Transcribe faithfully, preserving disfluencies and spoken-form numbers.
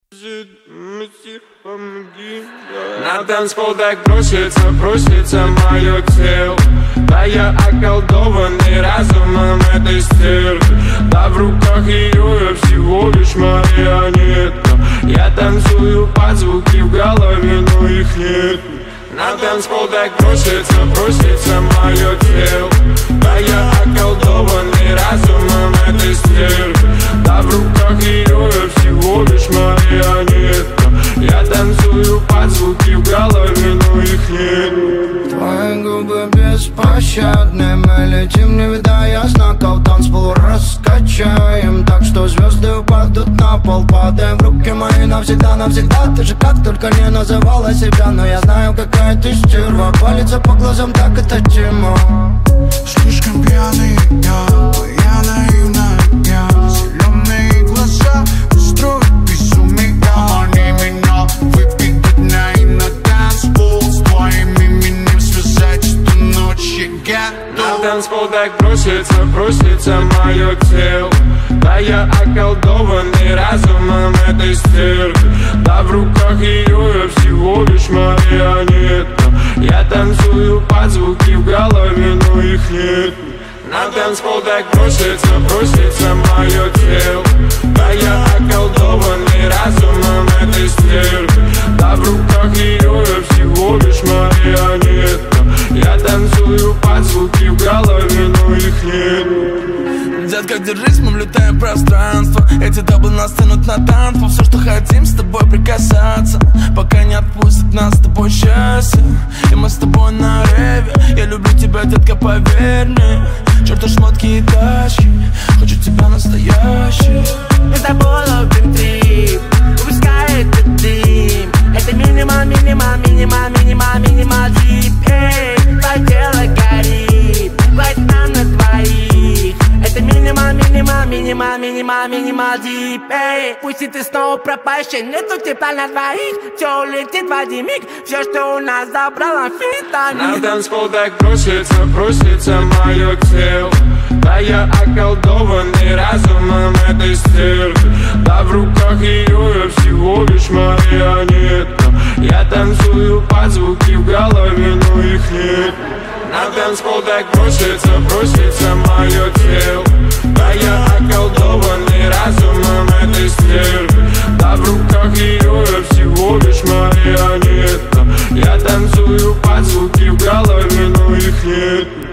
На танцпол так бросится, бросится мое тело. Да я околдованный разумом этой стервы. Да в руках ее я всего лишь марионетка. Я танцую под звуки в голове, но их нет. На танцпол так бросится, бросится мое тело. Да я околдованный разумом этой стервы. Да в руках ее я всего лишь марионетка. Я танцую под звуки в голове, но их нет. Твои губы беспощадны, мы летим, не видая знаков. Танцпол раскачаем, так что звезды упадут на пол. Падаем в руки мои навсегда, навсегда. Ты же как только не называла себя, но я знаю, какая ты стерва. Палится по глазам, так это тема. Слишком пьяный я, я наивная я. Зеленые глаза устроят безумие. Они меня выпить дня и на танцпол. С твоим именем связать эту ночь я готов. На танцпол так бросится, бросится мое тело. Да я околдованный разумом этой стервы. Да в руках ее я всего лишь марионетка. Я танцую под звуки в голове, но их нет. На танцпол так бросится, бросится мое тело. Да я околдованный разумом этой стервы. Да в руках ее я всего лишь марионетка. Я танцую под звуки в голове, но их нет. Детка, держись, мы влетаем в пространство. Эти даблы нас тянут на танцпол. Все, что хотим, с тобой прикасаться, пока не отпустит нас с тобой счастье. И мы с тобой на реве. Я люблю тебя, детка, поверь мне. Чёрта шмотки и тачки, хочу тебя настоящий. Мы с тобой ловим трип, выпускай этот дым. Это минимал, минимал, минимал, минимал, минимал дип. Эй, твое тело горит, хватит нам на двоих. Это минимал, минимал, минимал, минимал, минимал дип. Эй, пусть и ты снова пропащий, нету тепла на двоих. Все улетит в один миг, все, что у нас забрал амфетамин. На танцпол так бросится, бросится мое тело. Да я околдованный разумом этой стервы. Да в руках ее я всего лишь марионетка. Я танцую под звуки в голове, но их нет. На танцпол так бросится, бросится мое тело. Да я околдованный разумом этой стервы. Да в руках ее я всего лишь марионетка. Я танцую под звуки в голове, но их нет.